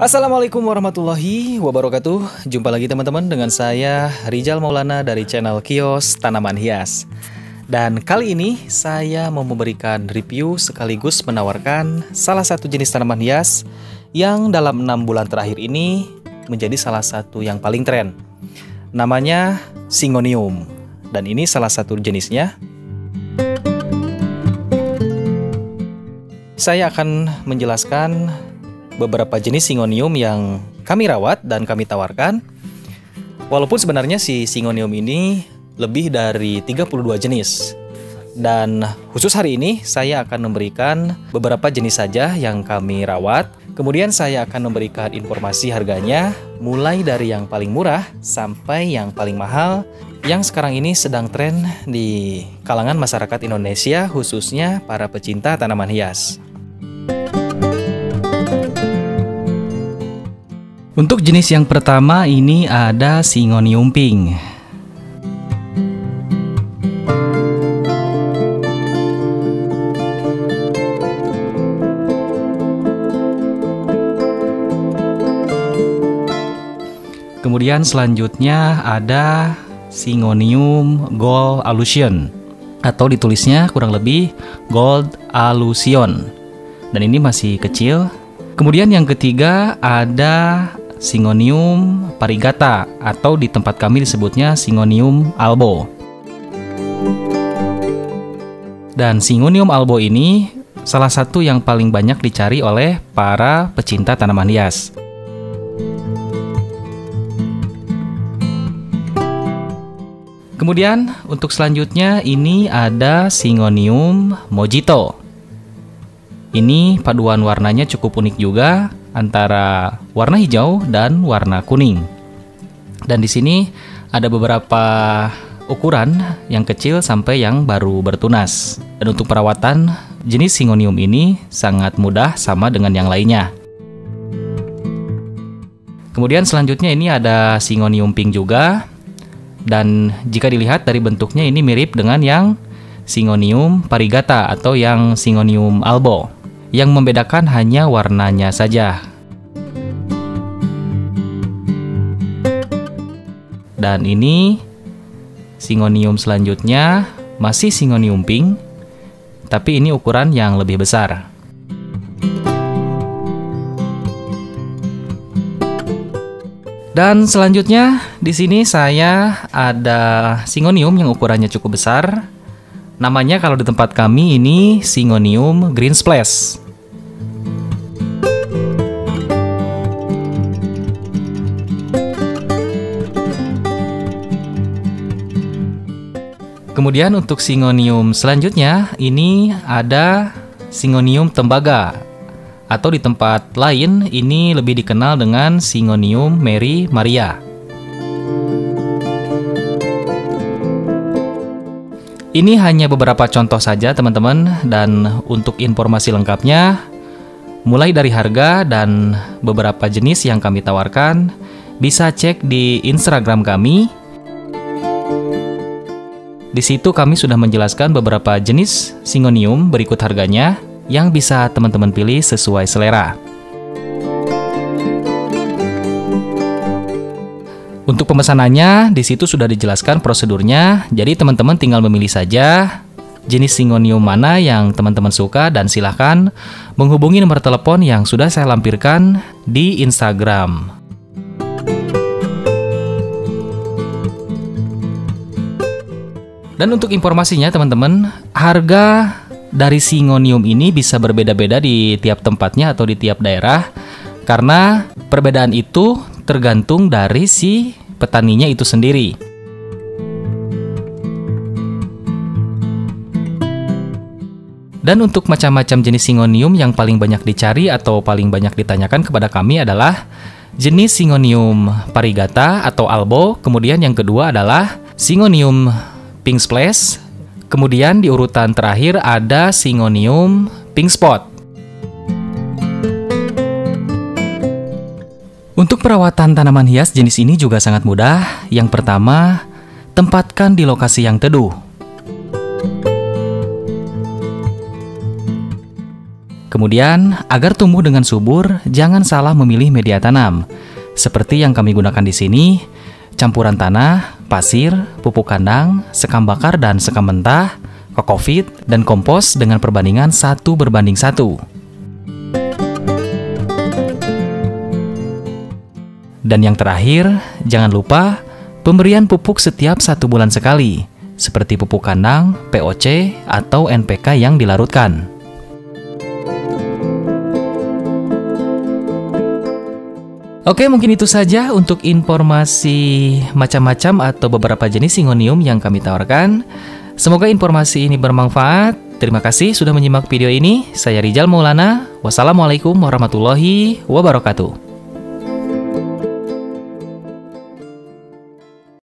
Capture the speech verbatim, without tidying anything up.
Assalamualaikum warahmatullahi wabarakatuh. Jumpa lagi teman-teman dengan saya Rizal Maulana dari channel Kios Tanaman Hias. Dan kali ini saya mau memberikan review sekaligus menawarkan salah satu jenis tanaman hias yang dalam enam bulan terakhir ini menjadi salah satu yang paling tren. Namanya Syngonium, dan ini salah satu jenisnya. Saya akan menjelaskan beberapa jenis Syngonium yang kami rawat dan kami tawarkan. Walaupun sebenarnya si Syngonium ini lebih dari tiga puluh dua jenis. Dan khusus hari ini saya akan memberikan beberapa jenis saja yang kami rawat. Kemudian saya akan memberikan informasi harganya, mulai dari yang paling murah sampai yang paling mahal, yang sekarang ini sedang tren di kalangan masyarakat Indonesia, khususnya para pecinta tanaman hias. Untuk jenis yang pertama ini ada Syngonium pink. Kemudian selanjutnya ada Syngonium Gold Allusion, atau ditulisnya kurang lebih Gold Allusion. Dan ini masih kecil. Kemudian yang ketiga ada Syngonium Parigata, atau di tempat kami disebutnya Syngonium albo. Dan Syngonium albo ini salah satu yang paling banyak dicari oleh para pecinta tanaman hias. Kemudian untuk selanjutnya ini ada Syngonium Mojito. Ini paduan warnanya cukup unik juga, antara warna hijau dan warna kuning. Dan di sini ada beberapa ukuran yang kecil sampai yang baru bertunas. Dan untuk perawatan jenis Syngonium ini sangat mudah sama dengan yang lainnya. Kemudian selanjutnya ini ada Syngonium pink juga. Dan jika dilihat dari bentuknya ini mirip dengan yang Syngonium Parigata atau yang Syngonium albo. Yang membedakan hanya warnanya saja. Dan ini Syngonium selanjutnya masih Syngonium pink, tapi ini ukuran yang lebih besar. Dan selanjutnya di sini saya ada Syngonium yang ukurannya cukup besar. Namanya kalau di tempat kami ini Syngonium Green Splash. Kemudian untuk Syngonium selanjutnya ini ada Syngonium tembaga, atau di tempat lain ini lebih dikenal dengan Syngonium Mary Maria. Ini hanya beberapa contoh saja teman-teman, dan untuk informasi lengkapnya mulai dari harga dan beberapa jenis yang kami tawarkan bisa cek di Instagram kami. Di situ kami sudah menjelaskan beberapa jenis Syngonium berikut harganya yang bisa teman-teman pilih sesuai selera. Untuk pemesanannya, di situ sudah dijelaskan prosedurnya, jadi teman-teman tinggal memilih saja jenis Syngonium mana yang teman-teman suka dan silahkan menghubungi nomor telepon yang sudah saya lampirkan di Instagram. Dan untuk informasinya teman-teman, harga dari Syngonium ini bisa berbeda-beda di tiap tempatnya atau di tiap daerah, karena perbedaan itu tergantung dari si petaninya itu sendiri. Dan untuk macam-macam jenis Syngonium yang paling banyak dicari atau paling banyak ditanyakan kepada kami adalah jenis Syngonium Parigata atau albo, kemudian yang kedua adalah Syngonium Pink Splash, kemudian di urutan terakhir ada Syngonium Pink Spot. Untuk perawatan tanaman hias jenis ini juga sangat mudah. Yang pertama, tempatkan di lokasi yang teduh. Kemudian, agar tumbuh dengan subur, jangan salah memilih media tanam. Seperti yang kami gunakan di sini, campuran tanah, pasir, pupuk kandang, sekam bakar dan sekam mentah, kokopit, dan kompos dengan perbandingan satu berbanding satu. Dan yang terakhir, jangan lupa pemberian pupuk setiap satu bulan sekali, seperti pupuk kandang, P O C, atau N P K yang dilarutkan. Oke, mungkin itu saja untuk informasi macam-macam atau beberapa jenis Syngonium yang kami tawarkan. Semoga informasi ini bermanfaat. Terima kasih sudah menyimak video ini. Saya Rizal Maulana. Wassalamualaikum warahmatullahi wabarakatuh.